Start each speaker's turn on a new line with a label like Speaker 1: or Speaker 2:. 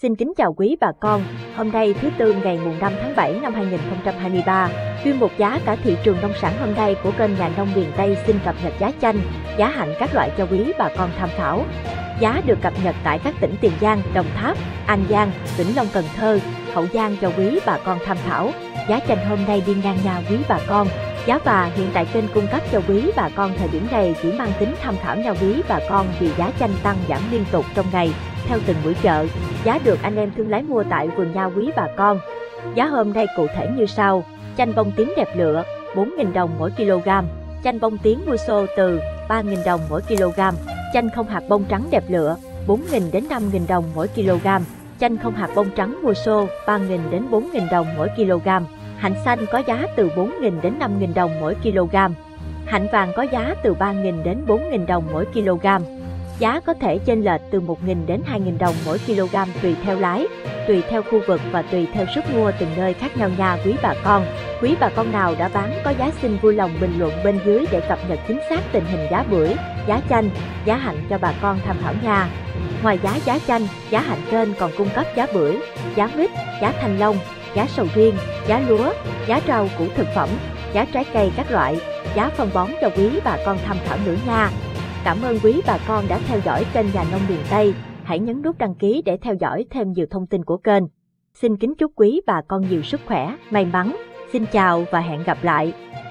Speaker 1: Xin kính chào quý bà con, hôm nay thứ Tư ngày mùng 5 tháng 7 năm 2023, chuyên mục giá cả thị trường nông sản hôm nay của kênh Nhà nông miền Tây xin cập nhật giá chanh, giá hạnh các loại cho quý bà con tham khảo. Giá được cập nhật tại các tỉnh Tiền Giang, Đồng Tháp, An Giang, Vĩnh Long, Cần Thơ, Hậu Giang cho quý bà con tham khảo. Giá chanh hôm nay đi ngang nha quý bà con. Giá và hiện tại kênh cung cấp cho quý bà con thời điểm này chỉ mang tính tham khảo nha quý bà con vì giá chanh tăng giảm liên tục trong ngày, theo từng buổi chợ. Giá được anh em thương lái mua tại vườn nha quý bà con. Giá hôm nay cụ thể như sau: chanh bông tím đẹp lựa 4.000 đồng mỗi kg, chanh bông tím mua xô từ 3.000 đồng mỗi kg, chanh không hạt bông trắng đẹp lựa 4.000 đến 5.000 đồng mỗi kg, chanh không hạt bông trắng mua xô 3.000 đến 4.000 đồng mỗi kg. Hạnh xanh có giá từ 4.000 đến 5.000 đồng mỗi kg. Hạnh vàng có giá từ 3.000 đến 4.000 đồng mỗi kg. Giá có thể chênh lệch từ 1.000 đến 2.000 đồng mỗi kg tùy theo lái, tùy theo khu vực và tùy theo sức mua từng nơi khác nhau nha quý bà con. Quý bà con nào đã bán có giá xin vui lòng bình luận bên dưới để cập nhật chính xác tình hình giá bưởi, giá chanh, giá hạnh cho bà con tham khảo nha. Ngoài giá chanh, giá hạnh kênh còn cung cấp giá bưởi, giá mít, giá thanh long, giá sầu riêng, giá lúa, giá rau củ thực phẩm, giá trái cây các loại, giá phân bón cho quý bà con tham khảo nữa nha. Cảm ơn quý bà con đã theo dõi kênh Nhà nông miền Tây. Hãy nhấn nút đăng ký để theo dõi thêm nhiều thông tin của kênh. Xin kính chúc quý bà con nhiều sức khỏe, may mắn. Xin chào và hẹn gặp lại.